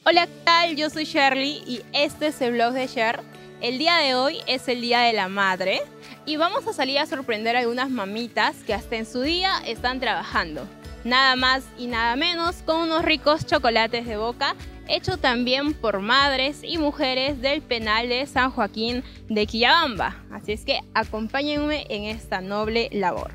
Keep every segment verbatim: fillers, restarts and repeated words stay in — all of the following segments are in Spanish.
Hola, ¿qué tal? Yo soy Shirley y este es el vlog de Sher. El día de hoy es el Día de la Madre y vamos a salir a sorprender a algunas mamitas que hasta en su día están trabajando. Nada más y nada menos con unos ricos chocolates de Boca, hechos también por madres y mujeres del penal de San Joaquín de Quillabamba. Así es que acompáñenme en esta noble labor.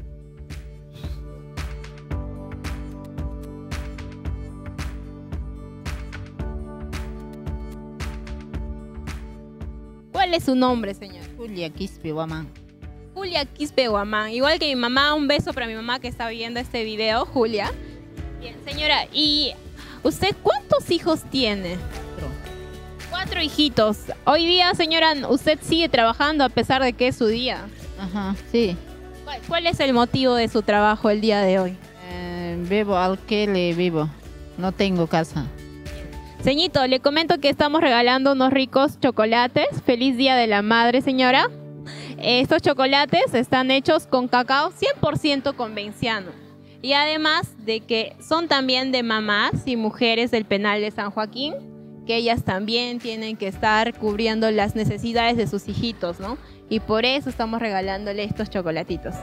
¿Cuál es su nombre, señor? Julia Quispe Guamán. Julia Quispe Guamán. Igual que mi mamá, un beso para mi mamá que está viendo este video, Julia. Bien, señora, ¿y usted cuántos hijos tiene? Cuatro. Cuatro hijitos. Hoy día, señora, ¿usted sigue trabajando a pesar de que es su día? Ajá, sí. ¿Cuál, cuál es el motivo de su trabajo el día de hoy? Eh, vivo alquiler, vivo. No tengo casa. Señito, le comento que estamos regalando unos ricos chocolates. Feliz Día de la Madre, señora. Estos chocolates están hechos con cacao cien por ciento convenciano. Y además de que son también de mamás y mujeres del penal de San Joaquín, que ellas también tienen que estar cubriendo las necesidades de sus hijitos, ¿no? Y por eso estamos regalándole estos chocolatitos.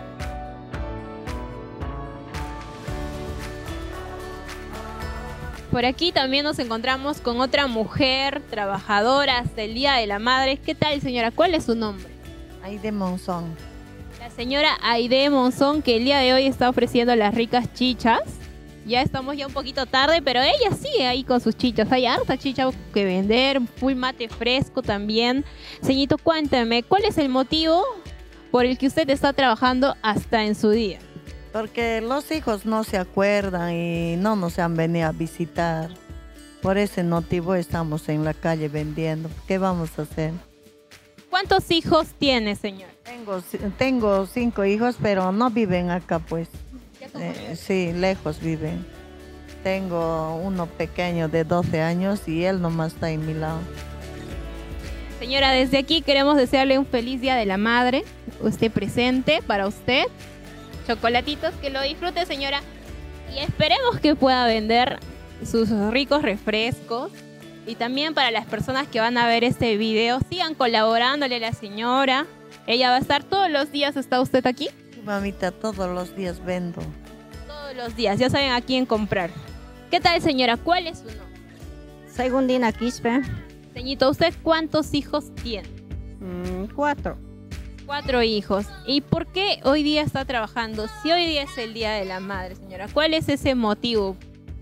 Por aquí también nos encontramos con otra mujer trabajadora del Día de la Madre. ¿Qué tal, señora? ¿Cuál es su nombre? Aide Monzón. La señora Aide Monzón, que el día de hoy está ofreciendo las ricas chichas. Ya estamos ya un poquito tarde, pero ella sigue ahí con sus chichas. Hay harta chicha que vender, full mate fresco también. Señorito, cuéntame, ¿cuál es el motivo por el que usted está trabajando hasta en su día? Porque los hijos no se acuerdan y no nos han venido a visitar. Por ese motivo estamos en la calle vendiendo. ¿Qué vamos a hacer? ¿Cuántos hijos tiene, señor? Tengo, tengo cinco hijos, pero no viven acá, pues. Eh, sí, lejos viven. Tengo uno pequeño de doce años y él nomás está en mi lado. Señora, desde aquí queremos desearle un feliz Día de la Madre. Usted presente para usted. Chocolatitos, que lo disfrute, señora. Y esperemos que pueda vender sus ricos refrescos. Y también para las personas que van a ver este video, sigan colaborándole a la señora. Ella va a estar todos los días. ¿Está usted aquí? Mamita, todos los días vendo. Todos los días, ya saben a quién comprar. ¿Qué tal, señora? ¿Cuál es su nombre? Segundina Quispe. Señito, ¿usted cuántos hijos tiene? Mm, cuatro. Cuatro hijos. ¿Y por qué hoy día está trabajando? Si hoy día es el Día de la Madre, señora. ¿Cuál es ese motivo?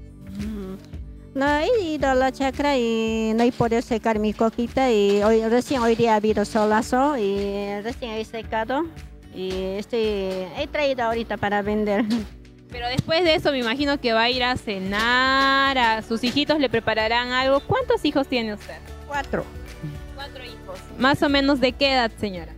No he ido a la chacra y no he podido secar mi coquita y hoy, recién hoy día ha habido solazo y recién he secado y estoy, he traído ahorita para vender. Pero después de eso me imagino que va a ir a cenar, a sus hijitos le prepararán algo. ¿Cuántos hijos tiene usted? Cuatro. Cuatro hijos. ¿Más o menos de qué edad, señora?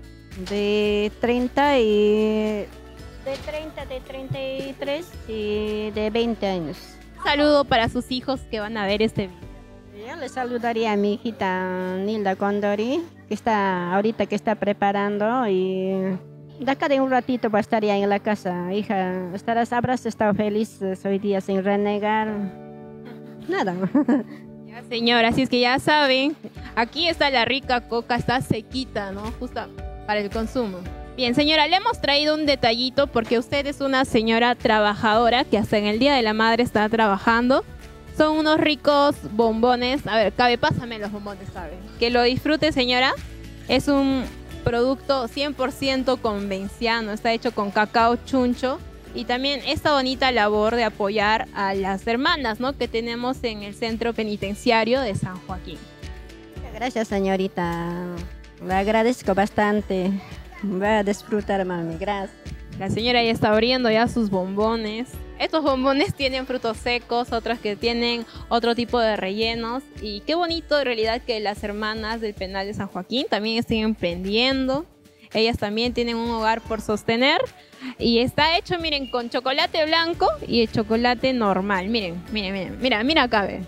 De treinta y... De treinta, de treinta y tres y de veinte años. Un saludo para sus hijos que van a ver este video. Yo le saludaría a mi hijita Nilda Condori, que está ahorita que está preparando y de acá de un ratito va a estar ya en la casa. Hija, estarás, habrás estado feliz hoy día sin renegar. Nada. Ya, señora, así es que ya saben, aquí está la rica coca, está sequita, ¿no? Justo para el consumo. Bien, señora, le hemos traído un detallito porque usted es una señora trabajadora que hasta en el Día de la Madre está trabajando. Son unos ricos bombones. A ver, Cabe, pásame los bombones, Cabe. Que lo disfrute, señora. Es un producto cien por ciento convenciano. Está hecho con cacao chuncho. Y también esta bonita labor de apoyar a las hermanas, ¿no?, que tenemos en el centro penitenciario de San Joaquín. Gracias, señorita. Le agradezco bastante. Voy a disfrutar, mami. Gracias. La señora ya está abriendo ya sus bombones. Estos bombones tienen frutos secos, otros que tienen otro tipo de rellenos. Y qué bonito en realidad que las hermanas del penal de San Joaquín también estén emprendiendo. Ellas también tienen un hogar por sostener. Y está hecho, miren, con chocolate blanco y el chocolate normal. Miren, miren, miren. Mira, mira acá, ve.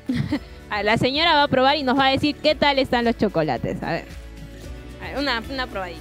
La señora va a probar y nos va a decir qué tal están los chocolates. A ver, a ver una, una probadita.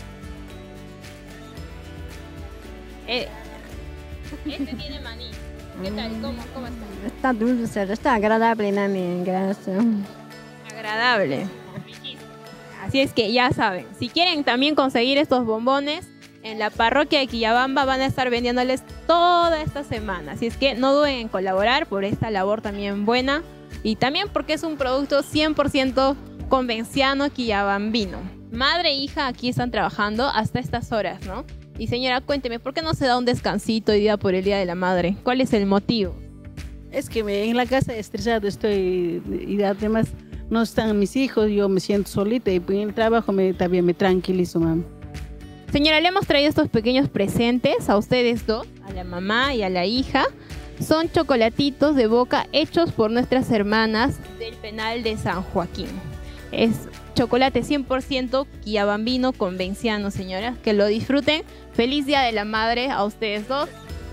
Eh, este tiene maní. ¿Qué tal? ¿Cómo, cómo está? Está dulce, está agradable, mami, gracias. Agradable. Así es que ya saben, si quieren también conseguir estos bombones, en la parroquia de Quillabamba van a estar vendiéndoles toda esta semana. Así es que no duden en colaborar por esta labor también buena y también porque es un producto cien por ciento convenciano quillabambino. Madre e hija aquí están trabajando hasta estas horas, ¿no? Y señora, cuénteme, ¿por qué no se da un descansito hoy día por el Día de la Madre? ¿Cuál es el motivo? Es que me- en la casa estresado estoy y además no están mis hijos, yo me siento solita y en el trabajo me, también me tranquilizo, mamá. Señora, le hemos traído estos pequeños presentes a ustedes dos, a la mamá y a la hija. Son chocolatitos de boca hechos por nuestras hermanas del penal de San Joaquín. Es chocolate cien por ciento quillabambino convenciano, señora. Que lo disfruten. Feliz Día de la Madre a ustedes dos.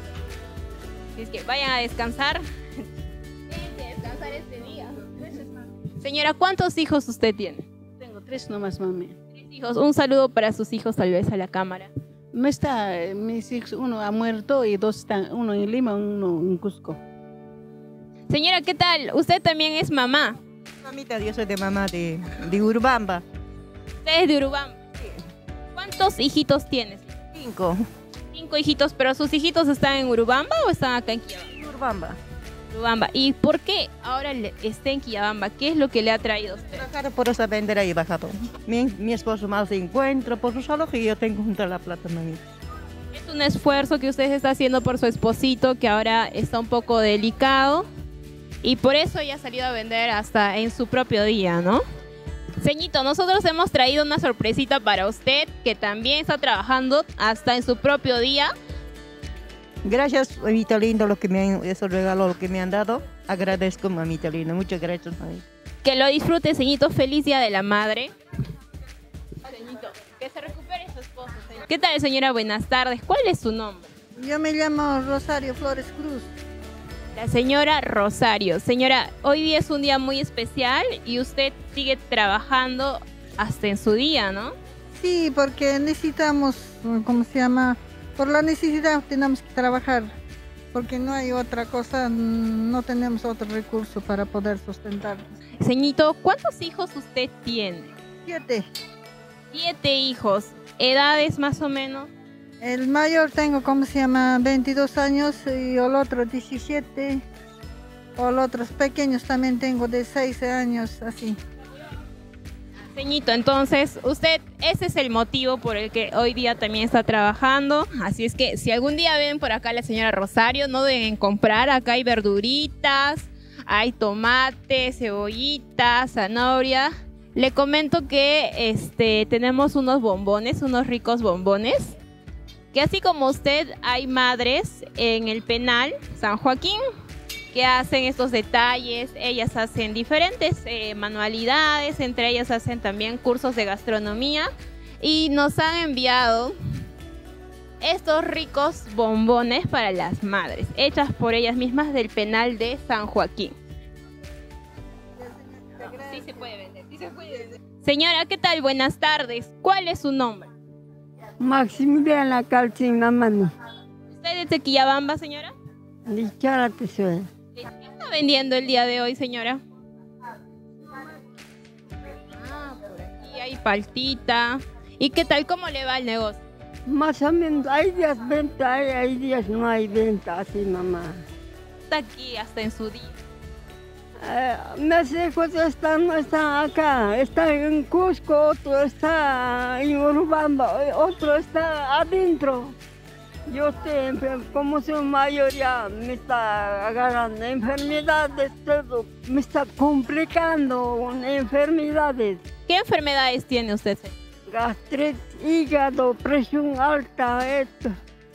Así es que vayan a descansar. Tienen que descansar este día. Señora, ¿cuántos hijos usted tiene? Tengo tres nomás, mami. Tres hijos. Un saludo para sus hijos, tal vez a la cámara. No está, eh, mis hijos, uno ha muerto y dos están, uno en Lima, uno en Cusco. Señora, ¿qué tal? Usted también es mamá. Mamita, yo soy de mamá de, de Urubamba. Usted es de Urubamba. ¿Cuántos hijitos tienes? Cinco. Cinco hijitos, pero ¿sus hijitos están en Urubamba o están acá en Quillabamba? Urubamba. Urubamba. ¿Y por qué ahora le- está en Quillabamba? ¿Qué es lo que le ha traído a usted? Bajado por esa vendera y bajado. Mi, mi esposo más se encuentra por su salud y yo tengo junto a la plata, mamita. Es un esfuerzo que usted está haciendo por su esposito que ahora está un poco delicado y por eso ella ha salido a vender hasta en su propio día, ¿no? Ceñito, nosotros hemos traído una sorpresita para usted que también está trabajando hasta en su propio día. Gracias, mamita lindo, lo que me han, esos regalos lo que me han dado. Agradezco, mamita linda. Muchas gracias, mamita. Que lo disfrute, Ceñito. Feliz Día de la Madre. Ceñito, que se recupere su esposo. Ceñito. ¿Qué tal, señora? Buenas tardes. ¿Cuál es su nombre? Yo me llamo Rosario Flores Cruz. La señora Rosario. Señora, hoy día es un día muy especial y usted sigue trabajando hasta en su día, ¿no? Sí, porque necesitamos, ¿cómo se llama? Por la necesidad tenemos que trabajar, porque no hay otra cosa, no tenemos otro recurso para poder sustentarnos. Ceñito, ¿cuántos hijos usted tiene? Siete. Siete hijos. ¿Edades más o menos? El mayor tengo, ¿cómo se llama? veintidós años y el otro diecisiete. O los otros pequeños también tengo de seis años, así. Ceñito, entonces usted, ese es el motivo por el que hoy día también está trabajando. Así es que si algún día ven por acá a la señora Rosario, no deben comprar. Acá hay verduritas, hay tomate, cebollita, zanahoria. Le comento que este, tenemos unos bombones, unos ricos bombones. Que así como usted, hay madres en el penal San Joaquín que hacen estos detalles. Ellas hacen diferentes eh, manualidades, entre ellas hacen también cursos de gastronomía y nos han enviado estos ricos bombones para las madres, hechas por ellas mismas del penal de San Joaquín. Sí se puede vender, sí se puede vender. Señora, ¿qué tal? Buenas tardes. ¿Cuál es su nombre? Maximiliana Calcín, mamá. ¿Usted es de Quillabamba, señora? Dichara te suena. ¿Qué está vendiendo el día de hoy, señora? Ah, por aquí hay paltita. ¿Y qué tal? ¿Cómo le va el negocio? Más o menos, hay días venta, hay, hay días no hay venta, así mamá. Está aquí hasta en su día. Eh, mis hijos están, no están acá, están en Cusco, otro está en Urubamba, otro está adentro. Yo estoy enfermo, como soy mayor ya me está agarrando enfermedades, todo me está complicando con enfermedades. ¿Qué enfermedades tiene usted, señora? Gastritis, hígado, presión alta, esto.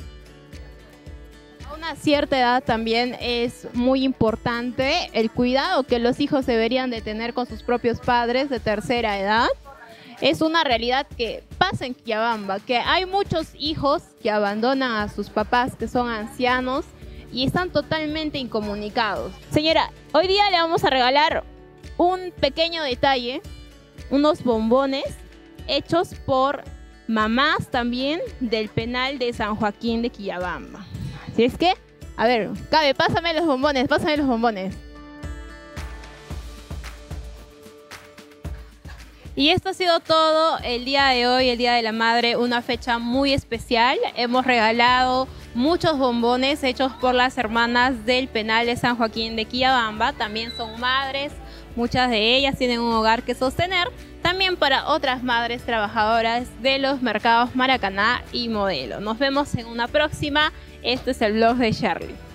A una cierta edad también es muy importante el cuidado que los hijos deberían de tener con sus propios padres de tercera edad. Es una realidad que pasa en Quillabamba, que hay muchos hijos que abandonan a sus papás que son ancianos y están totalmente incomunicados. Señora, hoy día le vamos a regalar un pequeño detalle, unos bombones hechos por mamás también del penal de San Joaquín de Quillabamba. Así es que A ver, Cabe, pásame los bombones, pásame los bombones. Y esto ha sido todo el día de hoy, el Día de la Madre, una fecha muy especial. Hemos regalado muchos bombones hechos por las hermanas del penal de San Joaquín de Quillabamba. También son madres, muchas de ellas tienen un hogar que sostener. También para otras madres trabajadoras de los mercados Maracaná y Modelo. Nos vemos en una próxima. Este es el blog de Charlie.